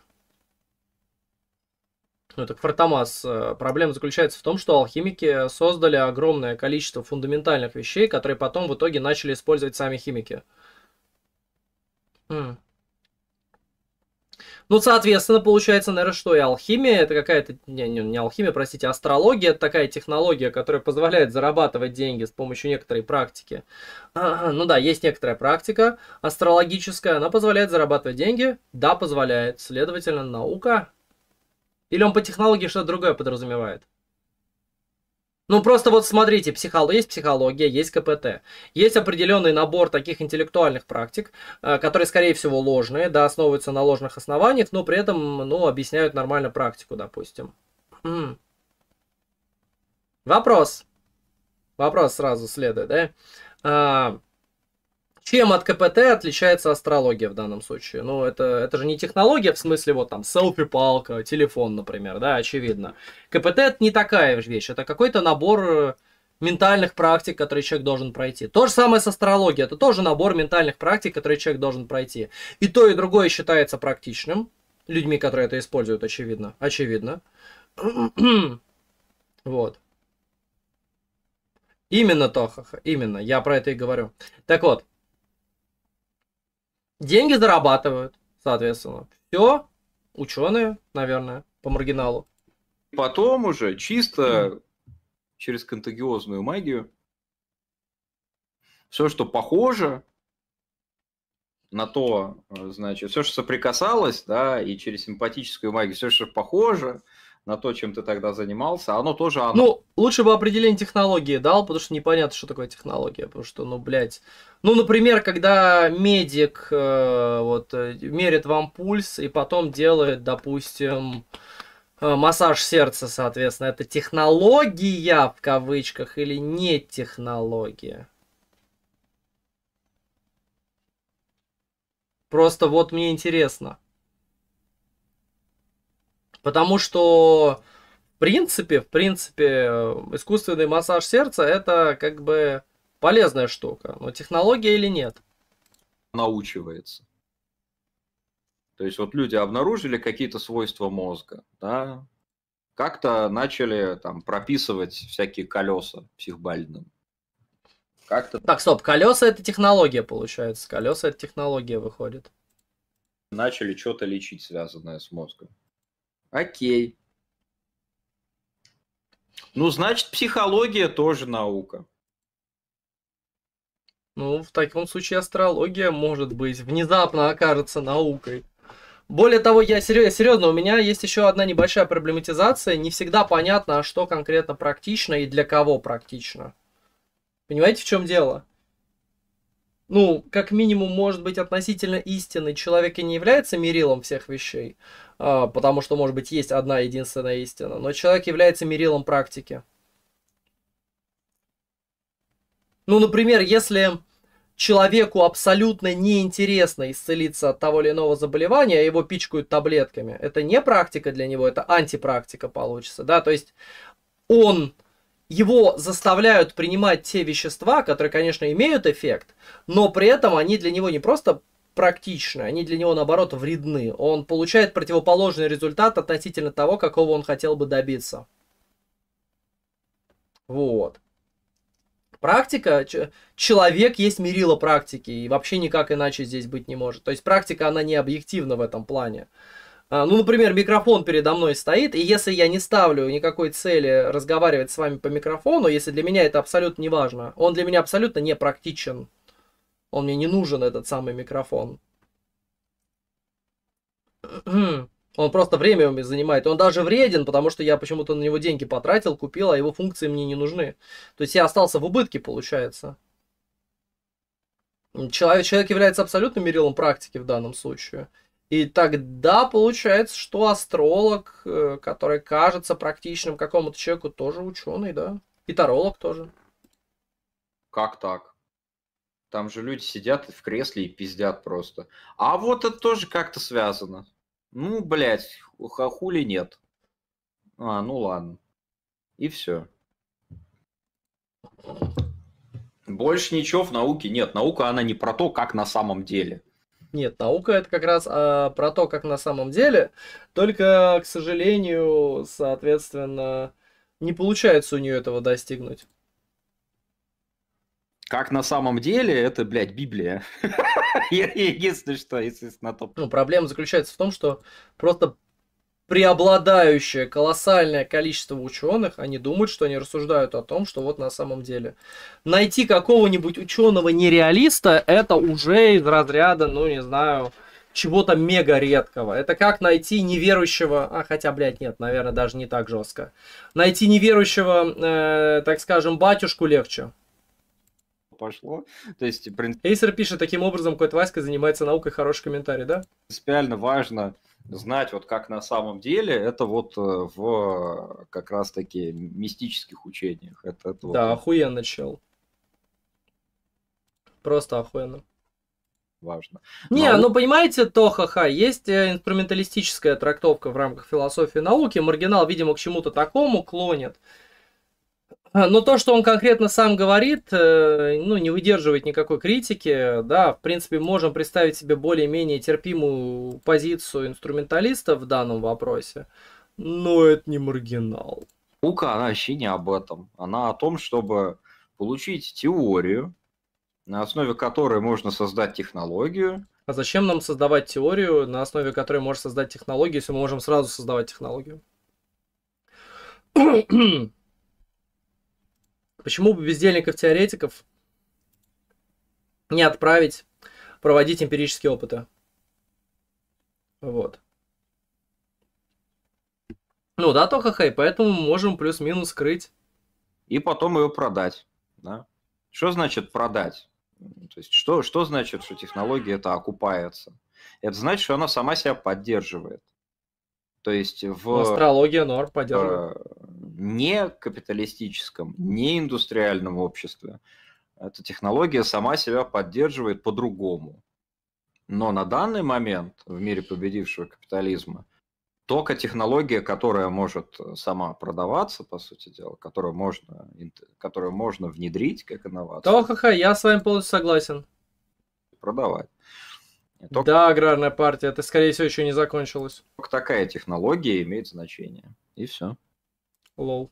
Ну, так Фартомас. Проблема заключается в том, что алхимики создали огромное количество фундаментальных вещей, которые потом в итоге начали использовать сами химики. Ну, соответственно, получается, наверное, что и алхимия, это какая-то, не алхимия, простите, астрология, это такая технология, которая позволяет зарабатывать деньги с помощью некоторой практики. Ну да, есть некоторая практика астрологическая, она позволяет зарабатывать деньги? Да, позволяет. Следовательно, наука. Или он по технологии что-то другое подразумевает? Ну, просто вот смотрите, есть психология, есть КПТ. Есть определенный набор таких интеллектуальных практик, которые, скорее всего, ложные, да, основываются на ложных основаниях, но при этом, ну, объясняют нормально практику, допустим. Вопрос. Вопрос сразу следует, да? Чем от КПТ отличается астрология в данном случае? Ну, это же не технология, в смысле, вот там, селфи-палка, телефон, например, да, очевидно. КПТ это не такая вещь, это какой-то набор ментальных практик, которые человек должен пройти. То же самое с астрологией, это тоже набор ментальных практик, которые человек должен пройти. И то, и другое считается практичным, людьми, которые это используют, очевидно. Очевидно. Вот. Именно, Тохаха, именно, я про это и говорю. Так вот. Деньги зарабатывают, соответственно. Все, ученые, наверное, по маргиналу. Потом уже чисто через контагиозную магию все, что похоже на то, значит, все, что соприкасалось, да, и через симпатическую магию, все, что похоже на то, чем ты тогда занимался, оно тоже... Ну, лучше бы определение технологии дал, потому что непонятно, что такое технология. Потому что, ну, блядь... Ну, например, когда медик мерит вам пульс и потом делает, допустим, массаж сердца, соответственно, это технология, в кавычках, или не технология? Просто вот мне интересно. Потому что, в принципе, искусственный массаж сердца это как бы полезная штука. Но технология или нет? Научивается. То есть вот люди обнаружили какие-то свойства мозга, да, как-то начали там прописывать всякие колеса психбольным. Как-то... Так, стоп, колеса это технология получается. Колеса это технология выходит. Начали что-то лечить, связанное с мозгом. Окей. Ну, значит, психология тоже наука. Ну, в таком случае астрология, может быть, внезапно окажется наукой. Более того, я серьезно, у меня есть еще одна небольшая проблематизация. Не всегда понятно, а что конкретно практично и для кого практично. Понимаете, в чем дело? Ну, как минимум, может быть, относительно истины человек и не является мерилом всех вещей, потому что, может быть, есть одна единственная истина, но человек является мерилом практики. Ну, например, если человеку абсолютно неинтересно исцелиться от того или иного заболевания, а его пичкают таблетками, это не практика для него, это антипрактика получится, да, то есть он его заставляют принимать те вещества, которые, конечно, имеют эффект, но при этом они для него не просто практичны, они для него, наоборот, вредны. Он получает противоположный результат относительно того, какого он хотел бы добиться. Вот. Практика, человек есть мерило практики, и вообще никак иначе здесь быть не может. То есть практика, она не объективна в этом плане. Ну, например, микрофон передо мной стоит, и если я не ставлю никакой цели разговаривать с вами по микрофону, если для меня это абсолютно не важно, он для меня абсолютно не практичен. Он мне не нужен, этот самый микрофон. Он просто время у меня занимает. Он даже вреден, потому что я почему-то на него деньги потратил, купил, а его функции мне не нужны. То есть я остался в убытке, получается. Человек является абсолютным мерилом практики в данном случае. И тогда получается, что астролог, который кажется практичным какому-то человеку, тоже ученый, да? И таролог тоже. Как так? Там же люди сидят в кресле и пиздят просто. А вот это тоже как-то связано. Ну, блядь, хули нет. Ну ладно. И все. Больше ничего в науке нет. Наука, она не про то, как на самом деле. Нет, наука это как раз про то, как на самом деле. Только, к сожалению, соответственно, не получается у нее этого достигнуть. Как на самом деле, это, блядь, Библия. Единственное, что, естественно, то. Ну, проблема заключается в том, что просто преобладающее колоссальное количество ученых, они думают, что они рассуждают о том, что вот на самом деле. Найти какого-нибудь ученого-нереалиста, это уже из разряда, ну, не знаю, чего-то мега редкого. Это как найти неверующего, хотя, блядь, нет, наверное, даже не так жестко. Найти неверующего, так скажем, батюшку легче. Пошло. То есть, Эйсер пишет, таким образом, Кот Васька занимается наукой, хороший комментарий, да? Принципиально важно знать, вот как на самом деле, это вот в как раз-таки мистических учениях. Это да, вот охуенно, чел. Просто охуенно. Важно. Не, ну понимаете, то есть инструменталистическая трактовка в рамках философии науки. Маргинал, видимо, к чему-то такому клонит. Но то, что он конкретно сам говорит, ну, не выдерживает никакой критики, да, в принципе, можем представить себе более-менее терпимую позицию инструменталиста в данном вопросе, но это не Маргинал. Наука, она вообще не об этом. Она о том, чтобы получить теорию, на основе которой можно создать технологию. А зачем нам создавать теорию, на основе которой можно создать технологию, если мы можем сразу создавать технологию? Почему бы бездельников-теоретиков не отправить проводить эмпирические опыты? Вот. Ну да, то поэтому мы можем плюс-минус скрыть. И потом ее продать. Да? Что значит продать? То есть, что значит, что технология это окупается? Это значит, что она сама себя поддерживает. То есть астрология норм поддерживает. Не капиталистическом, не индустриальном обществе эта технология сама себя поддерживает по-другому. Но на данный момент в мире победившего капитализма только технология, которая может сама продаваться, по сути дела, которую можно внедрить как инновацию. То я с вами полностью согласен. Продавать. Только... Да, аграрная партия, это, скорее всего, еще не закончилось. Только такая технология имеет значение. И все. Лол.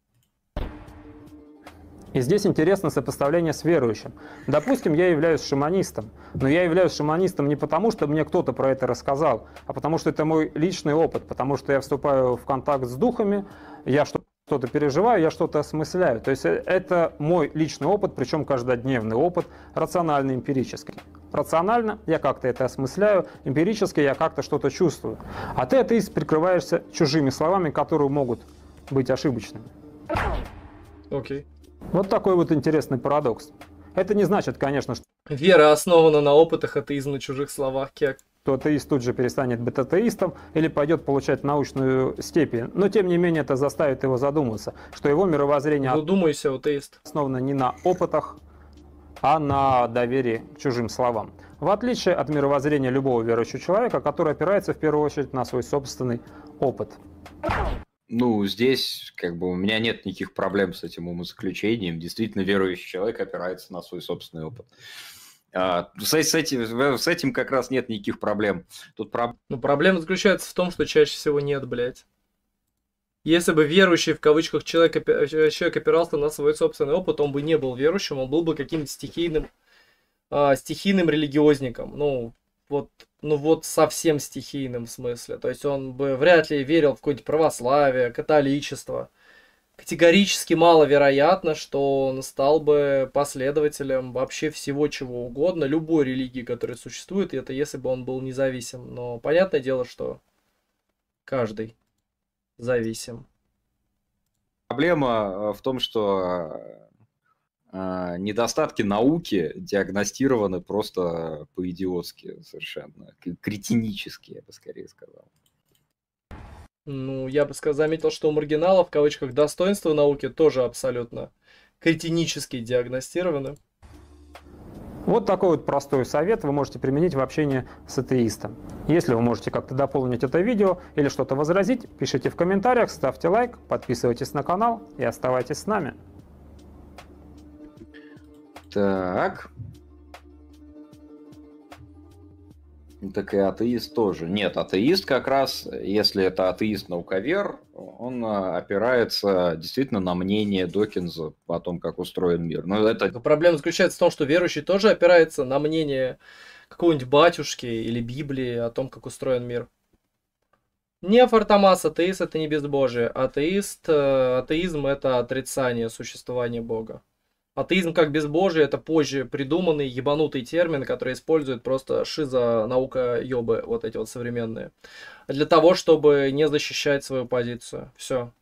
И здесь интересно сопоставление с верующим. Допустим, я являюсь шаманистом, но я являюсь шаманистом не потому, что мне кто-то про это рассказал, а потому что это мой личный опыт, потому что я вступаю в контакт с духами, я что-то переживаю, я что-то осмысляю. То есть это мой личный опыт, причем каждодневный опыт, рациональный, эмпирический. Рационально я как-то это осмысляю, эмпирически я как-то что-то чувствую. А ты, атеист, прикрываешься чужими словами, которые могут быть ошибочными. Окей. Вот такой вот интересный парадокс. Это не значит, конечно, что... Вера основана на опытах, атеизм на чужих словах, кек. То атеист тут же перестанет быть атеистом или пойдет получать научную степень. Но, тем не менее, это заставит его задуматься, что его мировоззрение... Задумайся, атеист. ...основано не на опытах, а на доверии к чужим словам. В отличие от мировоззрения любого верующего человека, который опирается в первую очередь на свой собственный опыт. Ну, здесь как бы у меня нет никаких проблем с этим умозаключением. Действительно, верующий человек опирается на свой собственный опыт. С этим как раз нет никаких проблем. Тут Ну, проблема заключается в том, что чаще всего нет, блядь. Если бы верующий, в кавычках, человек опирался на свой собственный опыт, он бы не был верующим, он был бы каким-то стихийным религиозником. Ну вот совсем стихийным в смысле. То есть он бы вряд ли верил в какое-нибудь православие, католичество. Категорически маловероятно, что он стал бы последователем вообще всего чего угодно, любой религии, которая существует, и это если бы он был независим. Но понятное дело, что каждый зависим. Проблема в том, что недостатки науки диагностированы просто по-идиотски совершенно, кретинически, я бы скорее сказал. Ну, я бы заметил, что у маргинала, в кавычках, достоинства науки тоже абсолютно кретинически диагностированы. Вот такой вот простой совет вы можете применить в общении с атеистом. Если вы можете как-то дополнить это видео или что-то возразить, пишите в комментариях, ставьте лайк, подписывайтесь на канал и оставайтесь с нами. Так. Так и атеист тоже. Нет, атеист как раз, если это атеист-науковер, он опирается действительно на мнение Докинза о том, как устроен мир. Но это... Проблема заключается в том, что верующий тоже опирается на мнение какого-нибудь батюшки или Библии о том, как устроен мир. Не Фартамас, атеист это не безбожие. Атеизм это отрицание существования Бога. Атеизм как безбожие это позже придуманный ебанутый термин, который использует просто шизо-наука-ёбы, вот эти вот современные, для того, чтобы не защищать свою позицию. Все.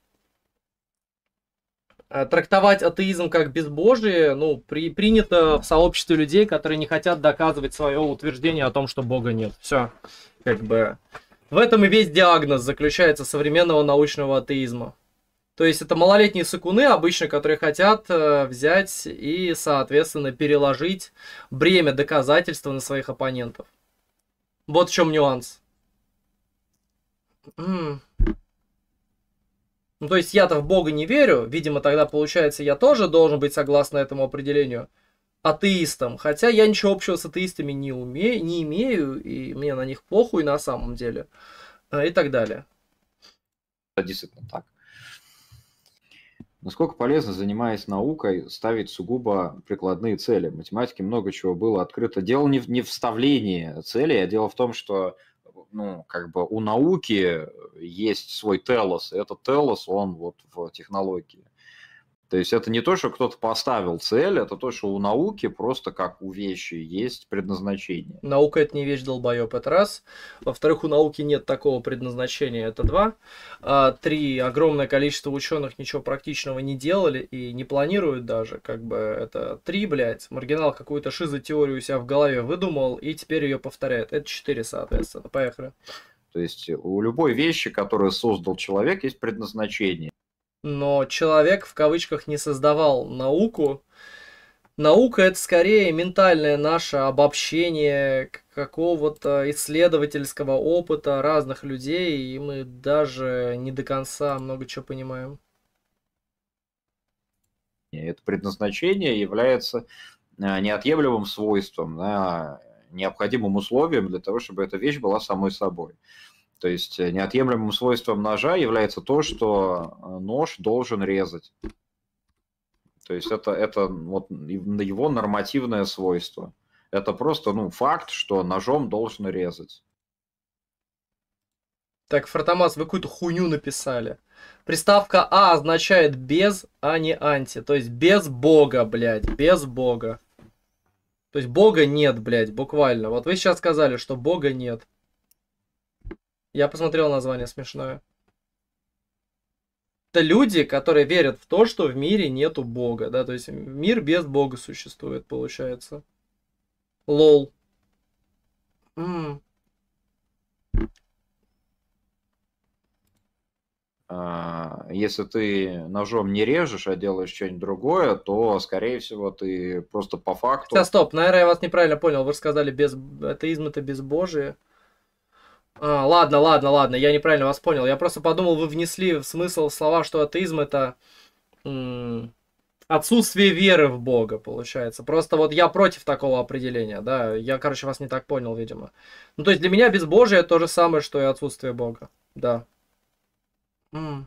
Трактовать атеизм как безбожие, ну, принято в сообществе людей, которые не хотят доказывать свое утверждение о том, что Бога нет. Все. Как бы... В этом и весь диагноз заключается современного научного атеизма. То есть это малолетние сыкуны обычно, которые хотят взять и, соответственно, переложить бремя доказательства на своих оппонентов. Вот в чем нюанс. Ну, то есть я-то в Бога не верю. Видимо, тогда получается, я тоже должен быть, согласно этому определению, атеистом. Хотя я ничего общего с атеистами не имею, и мне на них похуй на самом деле. И так далее. Это действительно так. Насколько полезно, занимаясь наукой, ставить сугубо прикладные цели? В математике много чего было открыто. Дело не в вставлении целей, а дело в том, что ну, как бы у науки есть свой телос. И этот телос, он вот в технологии. То есть это не то, что кто-то поставил цель, это то, что у науки просто как у вещи есть предназначение. Наука это не вещь, долбоеб, это раз. Во-вторых, у науки нет такого предназначения, это два. Три, огромное количество ученых ничего практичного не делали и не планируют даже. Как бы это три, блядь. Маргинал какую-то шизотеорию у себя в голове выдумал и теперь ее повторяет. Это четыре, соответственно. Поехали. То есть у любой вещи, которую создал человек, есть предназначение. Но человек, в кавычках, не создавал науку. Наука это скорее ментальное наше обобщение какого-то исследовательского опыта разных людей, и мы даже не до конца много чего понимаем. Это предназначение является неотъемлемым свойством, да, необходимым условием для того, чтобы эта вещь была самой собой. То есть неотъемлемым свойством ножа является то, что нож должен резать. То есть это вот его нормативное свойство. Это просто факт, что ножом должен резать. Так, Фартамас, вы какую-то хуйню написали. Приставка «а» означает «без», а не «анти». То есть без Бога, блядь, без Бога. То есть Бога нет, блядь, буквально. Вот вы сейчас сказали, что Бога нет. Я посмотрел название смешное. Это люди, которые верят в то, что в мире нету Бога, да, то есть мир без Бога существует, получается. Лол. Если ты ножом не режешь, а делаешь что-нибудь другое, то, скорее всего, ты просто по факту... Стоп, наверное, я вас неправильно понял. Вы сказали, без атеизм это безбожие. Ладно, я неправильно вас понял. Я просто подумал, вы внесли в смысл слова, что атеизм это отсутствие веры в Бога, получается. Просто вот я против такого определения, да. Я, короче, вас не так понял, видимо. Ну, то есть для меня безбожие то же самое, что и отсутствие Бога. Да. М.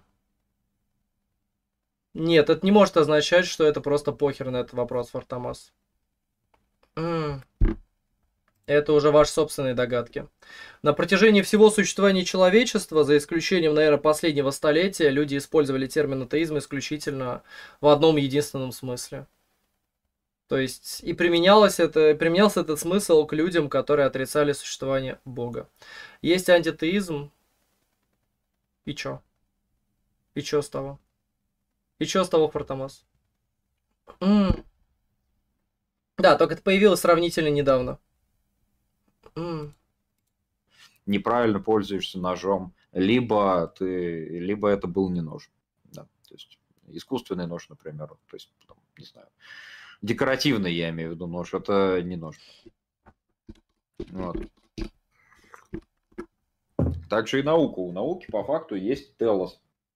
Нет, это не может означать, что это просто похер на этот вопрос, Фартамас. М. Это уже ваши собственные догадки. На протяжении всего существования человечества, за исключением, наверное, последнего столетия, люди использовали термин атеизм исключительно в одном единственном смысле. То есть и применялся этот смысл к людям, которые отрицали существование Бога. Есть антитеизм, и чё? И чё с того? И чё с того, Фартамас? М. Да, только это появилось сравнительно недавно. М. Неправильно пользуешься ножом, либо это был не нож. Да, то есть искусственный нож, например, то есть, там, не знаю, декоративный, я имею в виду, нож, это не нож. Вот. Также и наука. У науки по факту есть телос.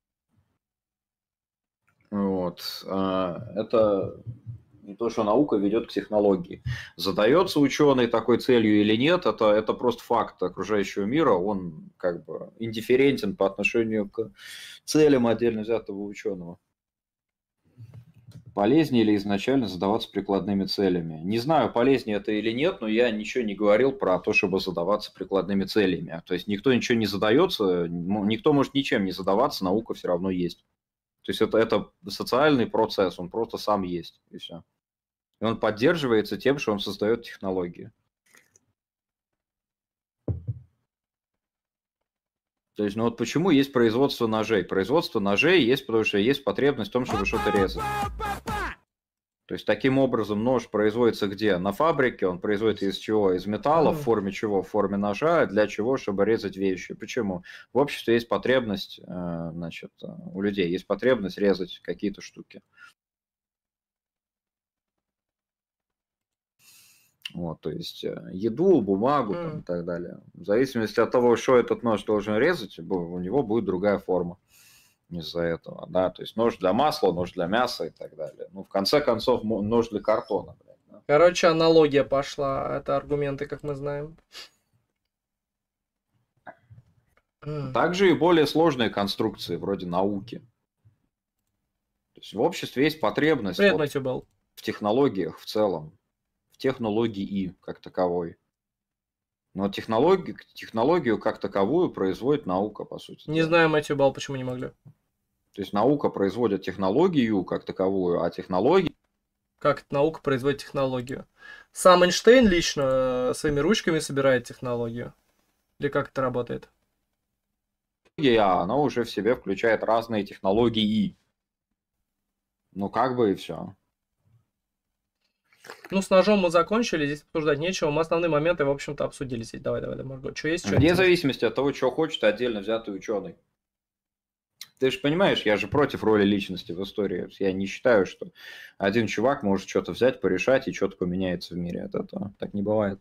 Вот. Это не то, что наука ведет к технологии. Задается ученый такой целью или нет, это просто факт окружающего мира, он как бы индифферентен по отношению к целям отдельно взятого ученого. Полезнее ли изначально задаваться прикладными целями? Не знаю, полезнее это или нет, но я ничего не говорил про то, чтобы задаваться прикладными целями. То есть никто ничего не задается, никто может ничем не задаваться, наука все равно есть. То есть это социальный процесс, он просто сам есть, и все. И он поддерживается тем, что он создает технологии. То есть, ну вот почему есть производство ножей? Производство ножей есть, потому что есть потребность в том, чтобы что-то резать. То есть, таким образом, нож производится где? На фабрике, он производится из чего? Из металла, в форме чего? В форме ножа. Для чего? Чтобы резать вещи. Почему? В обществе есть потребность, значит, у людей есть потребность резать какие-то штуки. Вот, то есть еду, бумагу там, и так далее. В зависимости от того, что этот нож должен резать, у него будет другая форма из-за этого. Да? То есть нож для масла, нож для мяса и так далее. Ну, в конце концов, нож для картона. Блядь, да? Короче, аналогия пошла. Это аргументы, как мы знаем. Также и более сложные конструкции, вроде науки. То есть в обществе есть потребность Привет, Матью Белл. в технологиях в целом, в технологии как таковой. Но технологию как таковую производит наука, по сути. Не знаю, Матью Белл, почему не могли. То есть наука производит технологию как таковую, а технология... Как наука производит технологию? Сам Эйнштейн лично своими ручками собирает технологию? Или как это работает? Она уже в себе включает разные технологии. Ну, как бы и все. Ну, с ножом мы закончили, здесь обсуждать нечего. Мы основные моменты, в общем-то, обсудили здесь. Давай, Марго. Что есть? Вне зависимости от того, что хочет отдельно взятый ученый. Ты же понимаешь, я же против роли личности в истории. Я не считаю, что один чувак может что-то взять, порешать, и что-то поменяется в мире от этого. Так не бывает.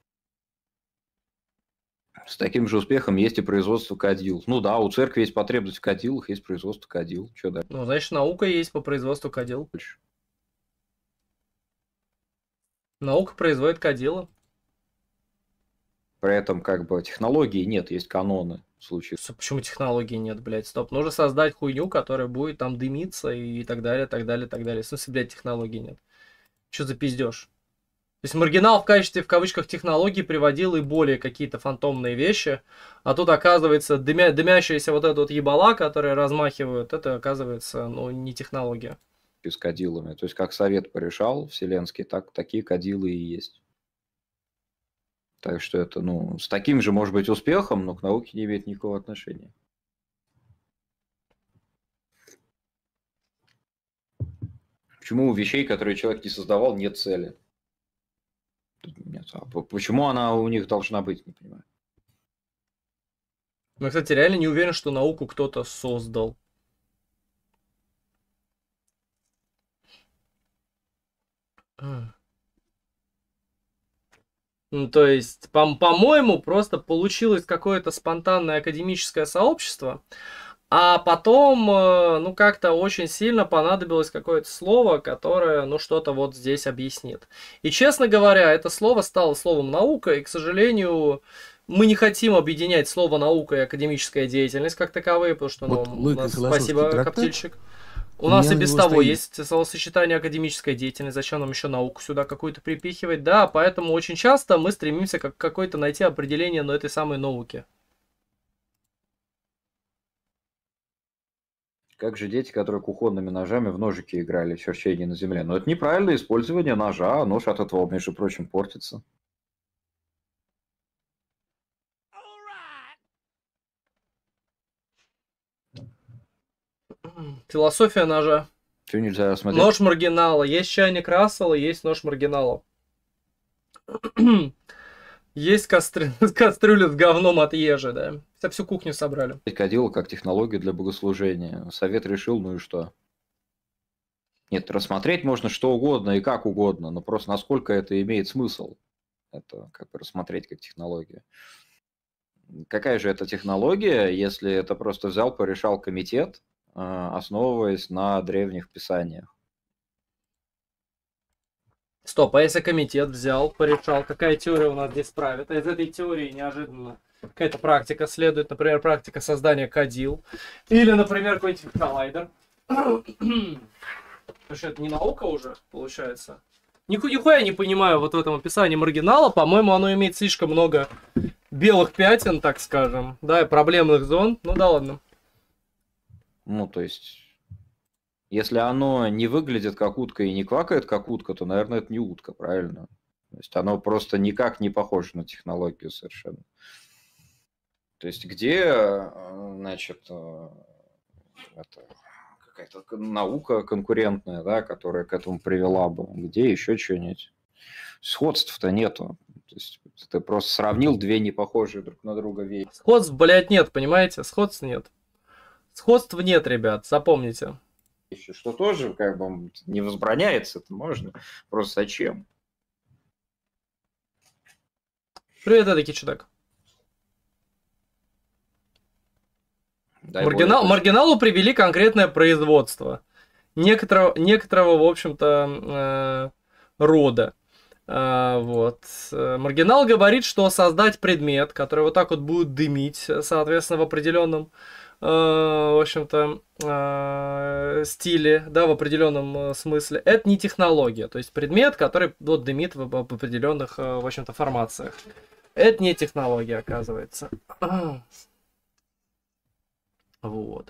С таким же успехом есть и производство кадил. Ну да, у церкви есть потребность в кадилах, есть производство кадил. Что дальше? Ну, значит, наука есть по производству кадил. Наука производит кадила. При этом как бы технологий нет, есть каноны в случае. Почему технологий нет, блядь? Стоп. Нужно создать хуйню, которая будет там дымиться и так далее, так далее, так далее. В смысле, блядь, технологий нет. Что за пиздеж? То есть маргинал в качестве, в кавычках, технологий приводил и более какие-то фантомные вещи, а тут, оказывается, дымящаяся вот эта вот ебала, которая размахивают, это, оказывается, ну, не технология. С кадилами. То есть, как совет порешал вселенский, так такие кадилы и есть. Так что это, ну, с таким же, может быть, успехом, но к науке не имеет никакого отношения. Почему у вещей, которые человек не создавал, нет цели? Нет. А почему она у них должна быть, не понимаю. Но, кстати, реально не уверен, что науку кто-то создал. То есть, по-моему, просто получилось какое-то спонтанное академическое сообщество, а потом, ну, как-то очень сильно понадобилось какое-то слово, которое, ну, что-то вот здесь объяснит. И, честно говоря, это слово стало словом наука, и, к сожалению, мы не хотим объединять слово наука и академическая деятельность как таковые, потому что, ну, Вот у логика нас, философский спасибо, трактат, Коптильщик. У у нас меня и на без него того стоит. есть словосочетание академическая деятельность, зачем нам еще науку сюда какую-то припихивать, да, поэтому очень часто мы стремимся какое-то найти определение на этой самой науке. Как же дети, которые кухонными ножами в ножики играли в черчении на земле? Но это неправильное использование ножа, а нож от этого, между прочим, портится. Философия ножа. Что нельзя смотреть? Нож маргинала. Есть чайник Рассела, есть нож маргинала. Есть кастрюля с говном от ежи, да. Всю кухню собрали. Кадила как технологию для богослужения. Совет решил, ну и что? Нет, рассмотреть можно что угодно и как угодно, но просто насколько это имеет смысл. Это как бы рассмотреть как технологию. Какая же это технология, если это просто взял, порешал комитет, основываясь на древних писаниях? Стоп, а если комитет взял, порешал, какая теория у нас здесь правит? А из этой теории неожиданно какая-то практика следует, например, практика создания кадил, или, например, какой-нибудь коллайдер. Потому что это не наука уже, получается. Нихуя не понимаю вот в этом описании маргинала. По-моему, оно имеет слишком много белых пятен, так скажем, да, и проблемных зон. Ну да ладно. Ну, то есть, если оно не выглядит как утка и не квакает как утка, то, наверное, это не утка, правильно? То есть, оно просто никак не похоже на технологию совершенно. То есть, где, значит, это какая-то наука конкурентная, да, которая к этому привела бы, где еще что-нибудь? Сходств-то нету. То есть, ты просто сравнил две непохожие друг на друга вещи. Сходств, блядь, нет, понимаете? Сходств нет. Сходств нет, ребят, запомните. Что тоже как бы не возбраняется, это можно. Просто зачем? Привет, эдакий чудак. Маргиналу привели конкретное производство некоторого в общем-то, рода. Вот. Маргинал говорит, что создать предмет, который вот так вот будет дымить, соответственно, в определенном, в общем-то, стиле, да, в определенном смысле, это не технология. То есть предмет, который вот дымит в определенных, в общем-то, формациях. Это не технология, оказывается. Вот.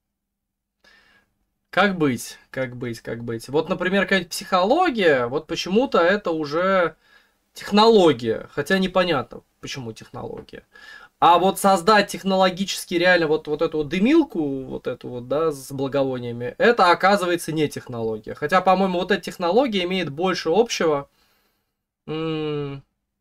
Как быть? Вот, например, какая-нибудь психология, вот почему-то это уже технология, хотя непонятно, почему технология. А вот создать технологически реально вот эту вот дымилку, вот эту вот, да, с благовониями, это оказывается не технология. Хотя, по-моему, вот эта технология имеет больше общего. Ну,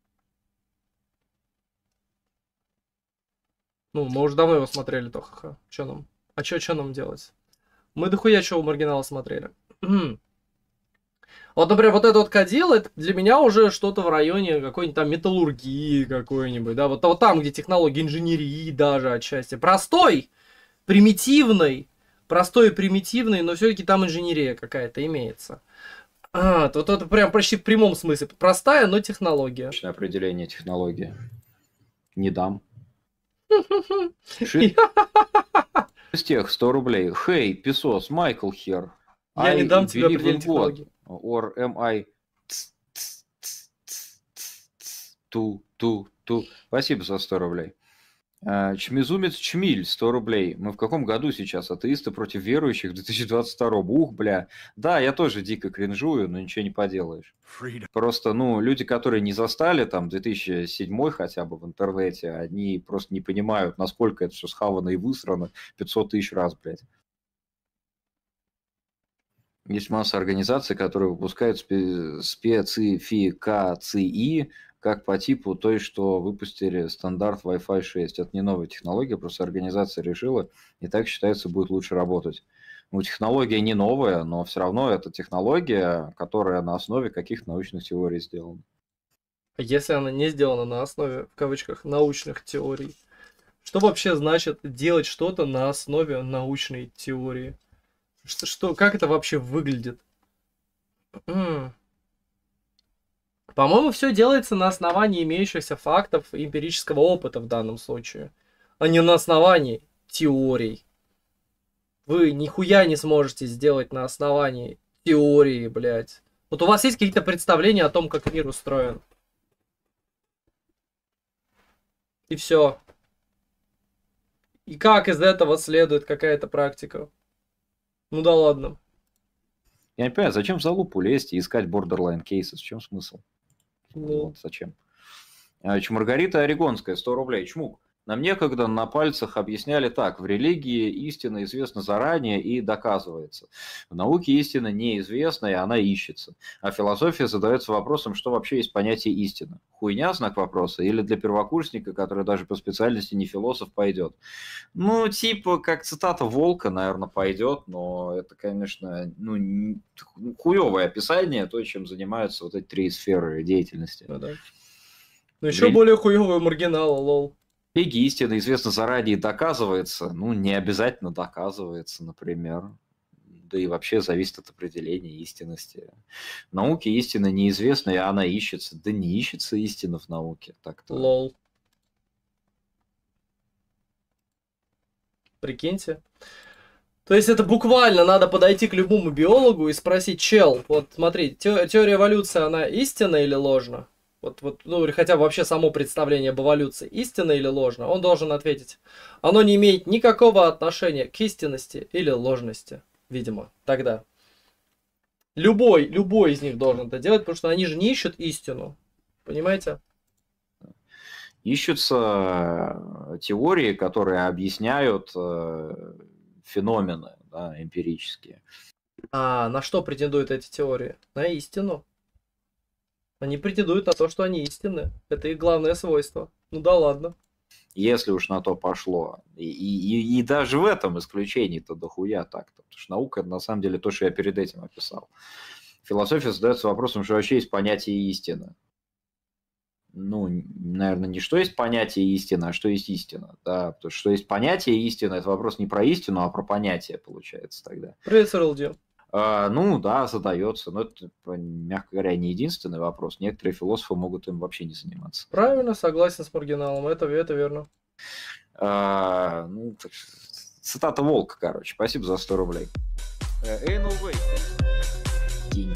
мы уже давно его смотрели, Тоха. Что нам? А что нам делать? Мы дохуя чего у маргинала смотрели. Вот, например, вот этот вот кадил, это для меня уже что-то в районе какой-нибудь там металлургии какой-нибудь, да, вот там, где технологии инженерии даже отчасти. Простой, примитивный, но все-таки там инженерия какая-то имеется. Вот это прям почти в прямом смысле. Простая, но технология. Точное определение технологии. Не дам. Из тех 100 рублей. Hey, Песос, Майкл here. Я не дам тебе определение технологии. Or am I... Ту. Спасибо за 100 рублей. Чмизумец Чмиль, 100 рублей. Мы в каком году сейчас? Атеисты против верующих в 2022. Ух, бля. Да, я тоже дико кринжую, но ничего не поделаешь. Просто, люди, которые не застали там 2007 хотя бы в интернете, они просто не понимают, насколько это все схавано и высрано 500 тысяч раз, блядь. Есть масса организаций, которые выпускают спецификации, как по типу той, что выпустили стандарт Wi-Fi 6. Это не новая технология, просто организация решила, и так считается, будет лучше работать. Технология не новая, но все равно это технология, которая на основе каких-то научных теорий сделана. Если она не сделана на основе, в кавычках, научных теорий. Что вообще значит делать что-то на основе научной теории? Как это вообще выглядит? По-моему, все делается на основании имеющихся фактов и эмпирического опыта в данном случае, а не на основании теорий. Вы нихуя не сможете сделать на основании теории, блядь. Вот у вас есть какие-то представления о том, как мир устроен. И все. И как из этого следует какая-то практика? Ну да ладно. Я не понимаю, зачем в залупу лезть и искать borderline cases? В чем смысл? Ну. Вот, зачем? Маргарита Орегонская, 100 рублей. Чмук. Нам некогда на пальцах объясняли так. В религии истина известна заранее и доказывается. В науке истина неизвестна, и она ищется. А философия задается вопросом, что вообще есть понятие истины. Хуйня, знак вопроса? Или для первокурсника, который даже по специальности не философ, пойдет? Ну, типа, как цитата Волка, наверное, пойдет, но это, конечно, хуевое описание то, чем занимаются вот эти три сферы деятельности. Ну, да. Ну, еще более хуевое маргинала, лол. Религия истины известно заранее доказывается, ну, не обязательно доказывается, например. Да и вообще зависит от определения истинности. В науке истина неизвестна, и она ищется. Да не ищется истина в науке. Так-то. Лол. Прикиньте. То есть это буквально надо подойти к любому биологу и спросить: чел, вот смотри, теория эволюции, она истинна или ложна? Ну, или хотя бы вообще само представление об эволюции, истинно или ложно, он должен ответить: оно не имеет никакого отношения к истинности или ложности, видимо, тогда. Любой из них должен это делать, потому что они же не ищут истину, понимаете? Ищутся теории, которые объясняют феномены, да, эмпирические. А на что претендуют эти теории? На истину. Они претендуют на то, что они истинны. Это их главное свойство. Ну да ладно. Если уж на то пошло. И даже в этом исключении-то дохуя так-то. Потому что наука, это на самом деле то, что я перед этим описал. Философия задается вопросом, что вообще есть понятие истины. Ну, наверное, не что есть понятие истины, а что есть истина. Да? Потому что есть понятие истины, это вопрос не про истину, а про понятие, получается тогда. Привет, СРЛД. Ну да, задается, но это, мягко говоря, не единственный вопрос. Некоторые философы могут им вообще не заниматься. Правильно, согласен с маргиналом, это верно. Цитата Волка, короче. Спасибо за 100 рублей. Ain't no way.